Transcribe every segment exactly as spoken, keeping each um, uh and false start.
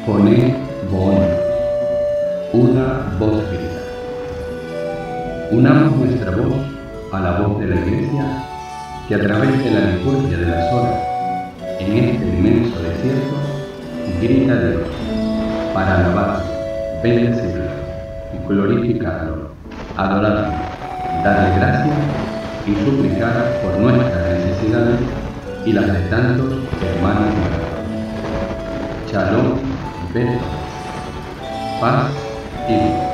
Poné bon, una voz grita. Unamos nuestra voz a la voz de la Iglesia que a través de la liturgia de las horas, en este inmenso desierto, grita a Dios para alabarlo, bendecirlo, glorificarlo, adorarlo, darle gracias y suplicar por nuestras necesidades y las de tantos hermanos nuestros. Shalom, Beto, paz y vida.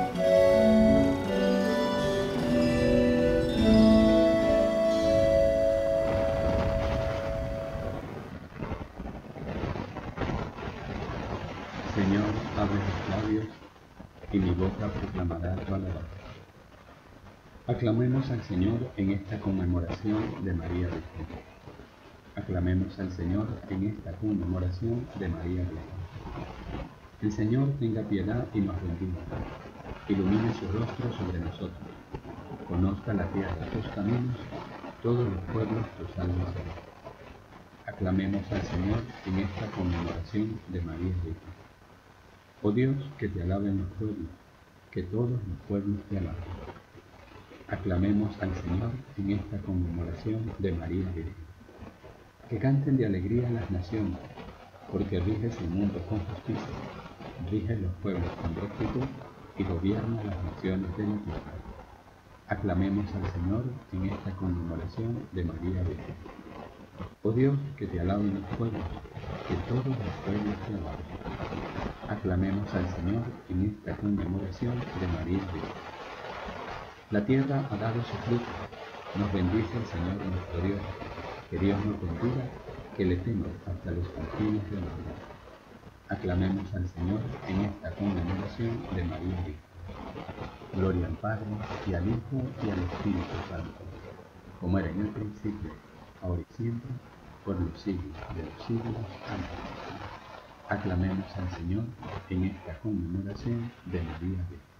Señor, abre mis labios, y mi boca proclamará tu alabanza. Aclamemos al Señor en esta conmemoración de María Virgen. Aclamemos al Señor en esta conmemoración de María Virgen. El Señor tenga piedad y nos bendiga. Ilumine su rostro sobre nosotros. Conozca la tierra tus caminos, todos los pueblos tu salvación. Aclamemos al Señor en esta conmemoración de María Virgen. Oh Dios, que te alaben los pueblos, que todos los pueblos te alaben. Aclamemos al Señor en esta conmemoración de María Virgen. Que canten de alegría las naciones, porque riges el mundo con justicia, riges los pueblos con rectitud y gobierna las naciones de la tierra. Aclamemos al Señor en esta conmemoración de María Virgen. Oh Dios, que te alaben los pueblos, que todos los pueblos te alaben. Aclamemos al Señor en esta conmemoración de María Virgen. La tierra ha dado su fruto, nos bendice el Señor nuestro Dios, que Dios nos bendiga, que le temo hasta los confines del mundo. Aclamemos al Señor en esta conmemoración de María Virgen. Gloria al Padre, y al Hijo, y al Espíritu Santo, como era en el principio, ahora y siempre, por los siglos de los siglos. Amén. Aclamemos al Señor en esta conmemoración de María Virgen.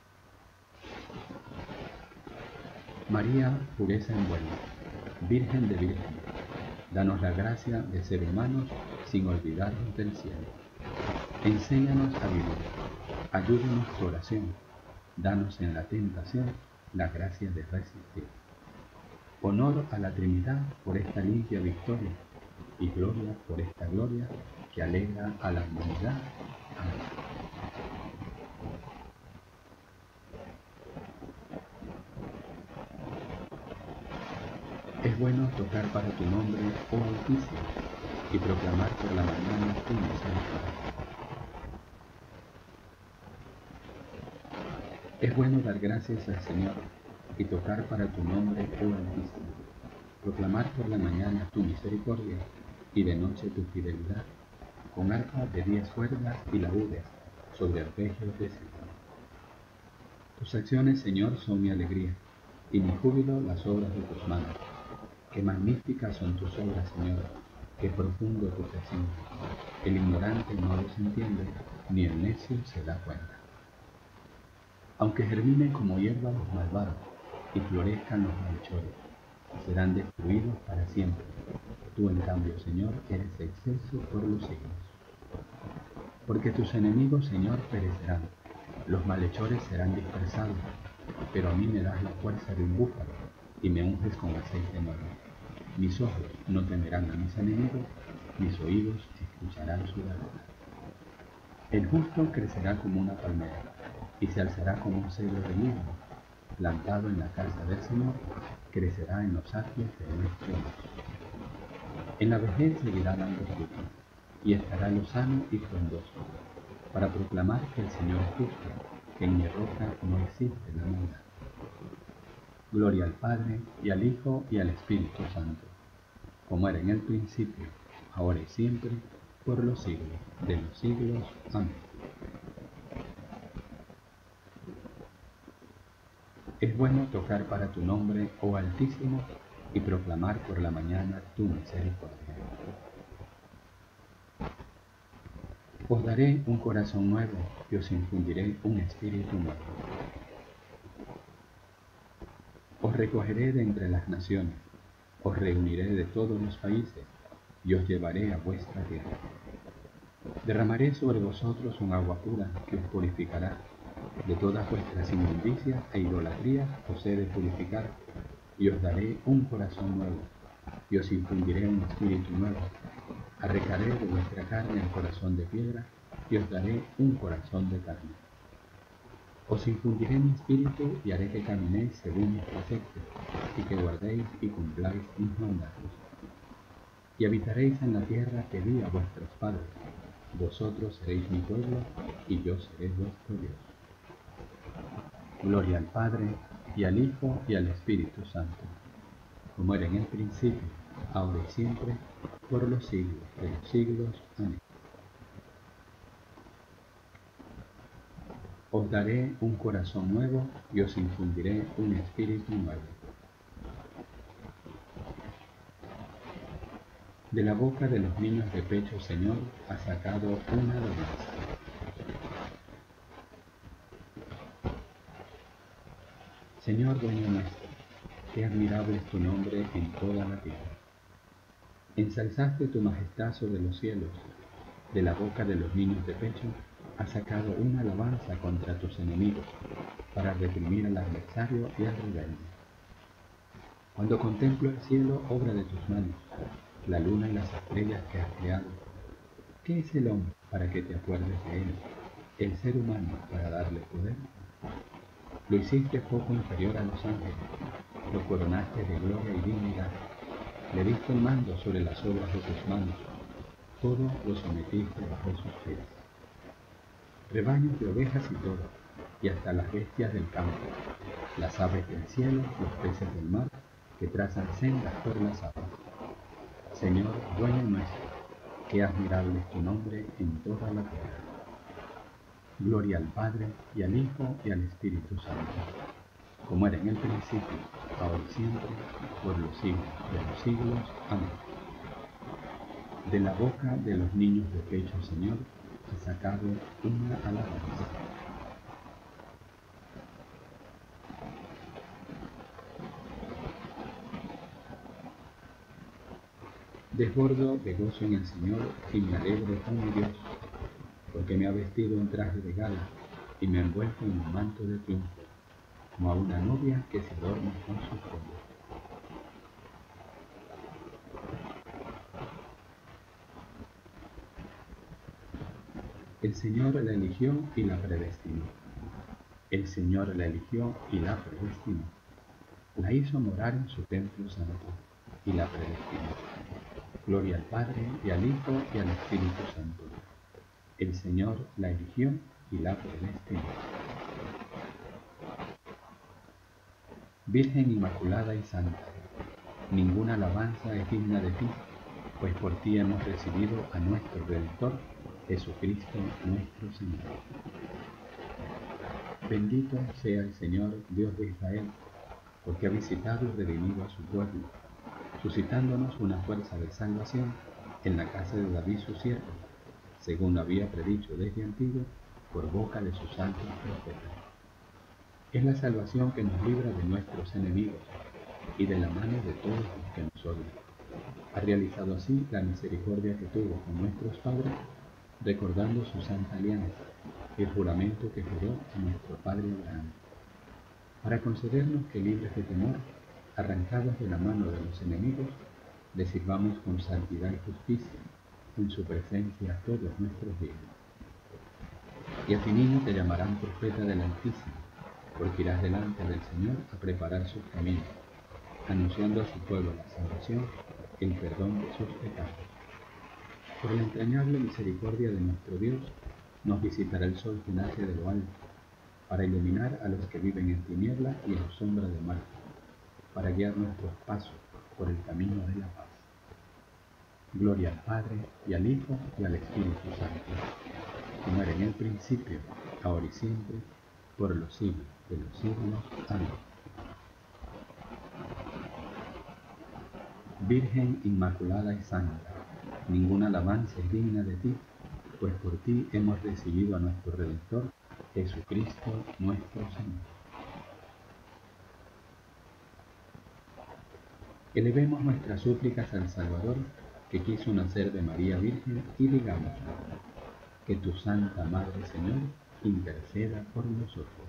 María, pureza envuelta, Virgen de Virgen, danos la gracia de ser humanos sin olvidarnos del cielo. Enséñanos a vivir, ayúdanos tu oración, danos en la tentación la gracia de resistir. Honor a la Trinidad por esta limpia victoria, y gloria por esta gloria que alegra a la humanidad. Amén. Es bueno tocar para tu nombre, oh Altísimo, y proclamar por la mañana tu misericordia. Es bueno dar gracias al Señor y tocar para tu nombre, oh Altísimo, proclamar por la mañana tu misericordia y de noche tu fidelidad, con arpa de diez cuerdas y laúdes sobre arpegios de cítara. Tus acciones, Señor, son mi alegría, y mi júbilo las obras de tus manos. Qué magníficas son tus obras, Señor, qué profundo tu creación. El ignorante no los entiende, ni el necio se da cuenta. Aunque germinen como hierba los malvados, y florezcan los malhechores, serán destruidos para siempre. Tú, en cambio, Señor, eres excelso por los siglos. Porque tus enemigos, Señor, perecerán, los malhechores serán dispersados, pero a mí me das la fuerza de un búfalo y me unges con aceite nuevo. Mis ojos no temerán a mis enemigos, mis oídos escucharán su derrota. El justo crecerá como una palmera y se alzará como un cedro de Líbano, plantado en la casa del Señor, crecerá en los atrios de nuestro Dios. En la vejez seguirá dando fruto, y estará lozano y frondoso, para proclamar que el Señor es justo, que en mi roca no existe la maldad. Gloria al Padre, y al Hijo, y al Espíritu Santo, como era en el principio, ahora y siempre, por los siglos de los siglos. Amén. Es bueno tocar para tu nombre, oh Altísimo, y proclamar por la mañana tu misericordia. Os daré un corazón nuevo y os infundiré un espíritu nuevo. Os recogeré de entre las naciones, os reuniré de todos los países y os llevaré a vuestra tierra. Derramaré sobre vosotros un agua pura que os purificará. De todas vuestras inmundicias e idolatrías os he de purificar, y os daré un corazón nuevo, y os infundiré un espíritu nuevo. Arrancaré de vuestra carne el corazón de piedra, y os daré un corazón de carne. Os infundiré mi espíritu y haré que caminéis según mis preceptos, y que guardéis y cumpláis mis mandatos. Y habitaréis en la tierra que di a vuestros padres. Vosotros seréis mi pueblo, y yo seré vuestro Dios. Gloria al Padre, y al Hijo, y al Espíritu Santo, como era en el principio, ahora y siempre, por los siglos de los siglos. Amén. Os daré un corazón nuevo, y os infundiré un espíritu nuevo. De la boca de los niños de pecho, Señor, ha sacado una alabanza. Señor dueño nuestro, qué admirable es tu nombre en toda la tierra. Ensalzaste tu majestad sobre los cielos. De la boca de los niños de pecho has sacado una alabanza contra tus enemigos, para reprimir al adversario y al rebelde. Cuando contemplo el cielo, obra de tus manos, la luna y las estrellas que has creado, ¿qué es el hombre para que te acuerdes de él? ¿El ser humano para darle poder? Lo hiciste poco inferior a los ángeles, lo coronaste de gloria y dignidad, le diste el mando sobre las obras de tus manos, todo lo sometiste bajo sus pies. Rebaños de ovejas y todo, y hasta las bestias del campo, las aves del cielo, los peces del mar, que trazan sendas por las aguas. Señor, dueño nuestro, qué admirable es tu nombre en toda la tierra. Gloria al Padre, y al Hijo, y al Espíritu Santo, como era en el principio, ahora y siempre, por los siglos de los siglos. Amén. De la boca de los niños de pecho, Señor, has sacado una alabanza. Desbordo de gozo en el Señor y me alegro con mi Dios, porque me ha vestido en traje de gala y me ha envuelto en un manto de triunfo, como a una novia que se adorna con su joya. El Señor la eligió y la predestinó. El Señor la eligió y la predestinó. La hizo morar en su templo santo y la predestinó. Gloria al Padre, y al Hijo, y al Espíritu Santo. El Señor la eligió y la predestinó. Virgen Inmaculada y Santa, ninguna alabanza es digna de ti, pues por ti hemos recibido a nuestro Redentor, Jesucristo nuestro Señor. Bendito sea el Señor, Dios de Israel, porque ha visitado y redimido a su pueblo, suscitándonos una fuerza de salvación en la casa de David su siervo, según lo había predicho desde antiguo por boca de sus santos profetas. Es la salvación que nos libra de nuestros enemigos y de la mano de todos los que nos odian. Ha realizado así la misericordia que tuvo con nuestros padres, recordando su santa alianza, el juramento que juró a nuestro padre Abraham, para concedernos que, libres de temor, arrancados de la mano de los enemigos, le sirvamos con santidad y justicia en su presencia todos nuestros días. Y a ti, niño, te llamarán profeta del Altísimo, porque irás delante del Señor a preparar sus caminos, anunciando a su pueblo la salvación, el perdón de sus pecados. Por la entrañable misericordia de nuestro Dios, nos visitará el sol que nace de lo alto, para iluminar a los que viven en tiniebla y en sombra de muerte, para guiar nuestros pasos por el camino de la paz. Gloria al Padre, y al Hijo, y al Espíritu Santo, como era en el principio, ahora y siempre, por los siglos de los siglos. Amén. Virgen Inmaculada y Santa, ninguna alabanza es digna de ti, pues por ti hemos recibido a nuestro Redentor, Jesucristo nuestro Señor. Elevemos nuestras súplicas al Salvador, que quiso nacer de María Virgen, y digamos: que tu Santa Madre, Señor, interceda por nosotros.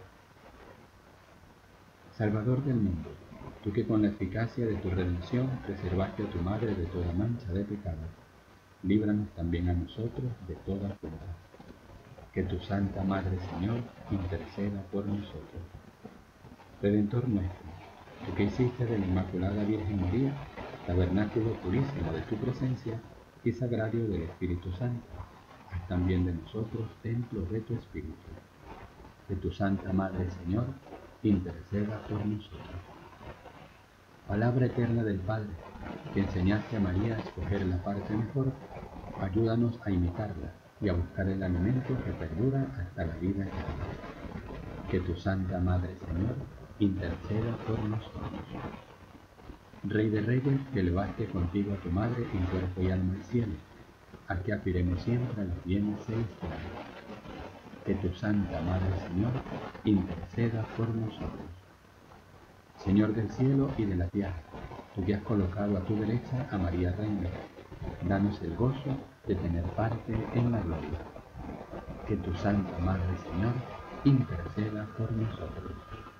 Salvador del mundo, tú que con la eficacia de tu redención preservaste a tu Madre de toda mancha de pecado, líbranos también a nosotros de toda culpa. Que tu Santa Madre, Señor, interceda por nosotros. Redentor nuestro, tú que hiciste de la Inmaculada Virgen María tabernáculo purísimo de tu presencia y sagrario del Espíritu Santo, haz también de nosotros templo de tu Espíritu. Que tu Santa Madre, Señor, interceda por nosotros. Palabra eterna del Padre, que enseñaste a María a escoger la parte mejor, ayúdanos a imitarla y a buscar el alimento que perdura hasta la vida eterna. Que tu Santa Madre, Señor, interceda por nosotros. Rey de Reyes, que elevaste contigo a tu Madre en cuerpo y alma al cielo, a que aspiremos siempre a los bienes celestiales. Que tu Santa Madre, Señor, interceda por nosotros. Señor del cielo y de la tierra, tú que has colocado a tu derecha a María Reina, danos el gozo de tener parte en la gloria. Que tu Santa Madre, Señor, interceda por nosotros.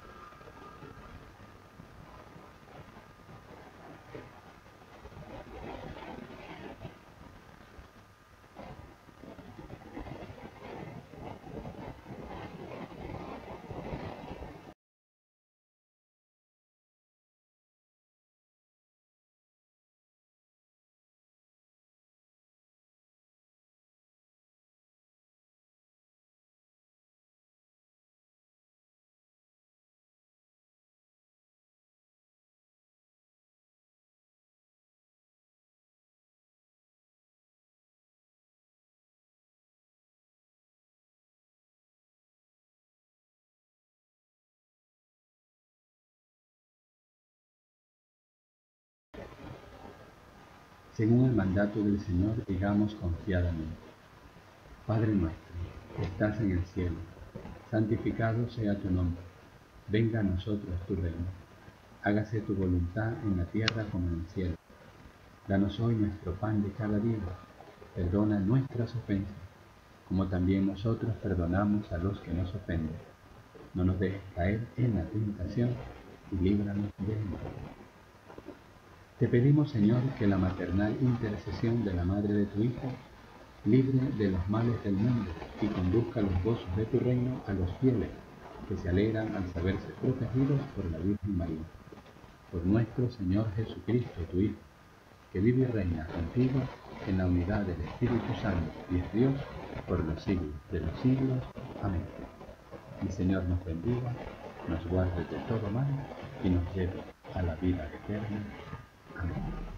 Según el mandato del Señor, digamos confiadamente: Padre nuestro, que estás en el cielo, santificado sea tu nombre. Venga a nosotros tu reino. Hágase tu voluntad en la tierra como en el cielo. Danos hoy nuestro pan de cada día. Perdona nuestras ofensas, como también nosotros perdonamos a los que nos ofenden. No nos dejes caer en la tentación y líbranos del mal. Te pedimos, Señor, que la maternal intercesión de la Madre de tu Hijo libre de los males del mundo y conduzca los gozos de tu reino a los fieles, que se alegran al saberse protegidos por la Virgen María. Por nuestro Señor Jesucristo, tu Hijo, que vive y reina contigo en la unidad del Espíritu Santo y es Dios por los siglos de los siglos. Amén. El Señor nos bendiga, nos guarde de todo mal y nos lleve a la vida eterna. Amén.